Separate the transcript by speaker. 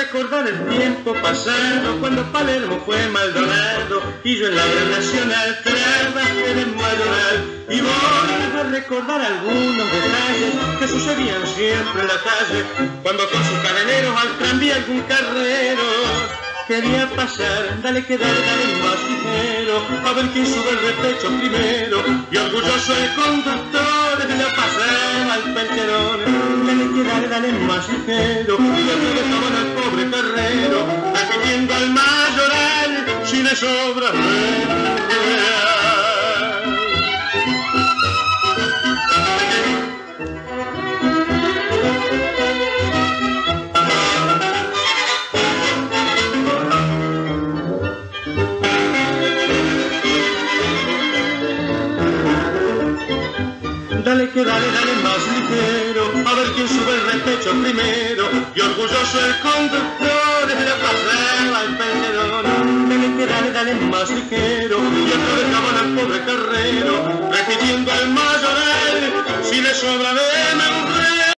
Speaker 1: recordar el tiempo pasado, cuando Palermo fue Maldonado y yo en la Gran Nacional trabajé de mayoral. Y voy a recordar algunos detalles que sucedían siempre en la calle, cuando con sus cadeneros al tranvía algún carrero quería pasar. Dale que dale, dale más ligero, a ver quién sube el repecho primero. Y orgulloso el conductor le pasaba al percherón. Dale que dale, dale más ligero, y otro dejaban al pobre carrero repitiendo al mayoral si le sobra real. Dale que dale, dale más ligero, a ver quién sube el repecho primero. Y orgulloso el conductor le pasaba al percherón. Dale que dale, dale más ligero, y otro dejaban al pobre carrero repitiendo al más